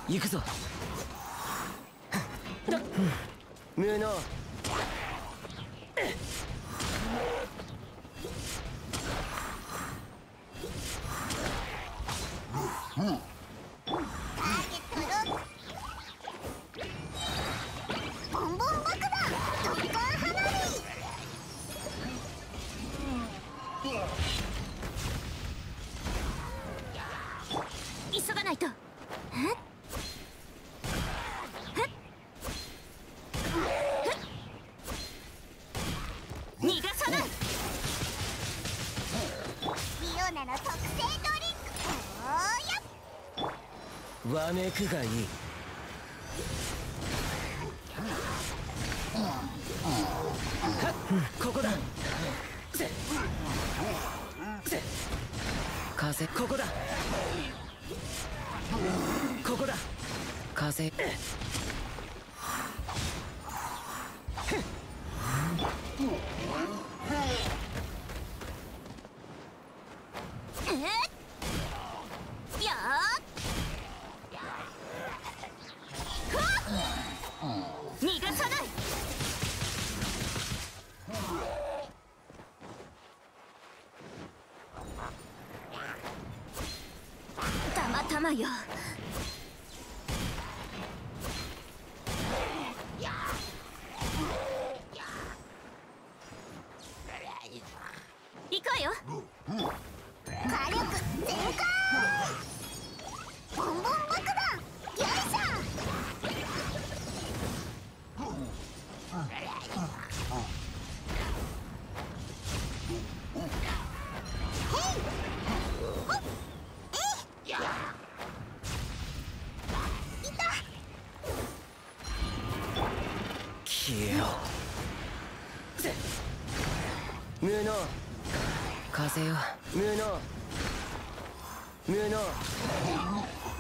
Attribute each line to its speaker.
Speaker 1: 行くぞ。無能。
Speaker 2: ボンボン爆弾ドッカー花火。急がないと。逃がさない。リオナの特製ドリンク。おーや。
Speaker 1: わめくがいい。ここだ。風、ここだ。ここだ。風。
Speaker 2: や逃がさない。たまたまよ。行くわよ。火力全開。ボンボン爆弾よいしょ。
Speaker 1: 消えろ。無能。風よ。無能。無能。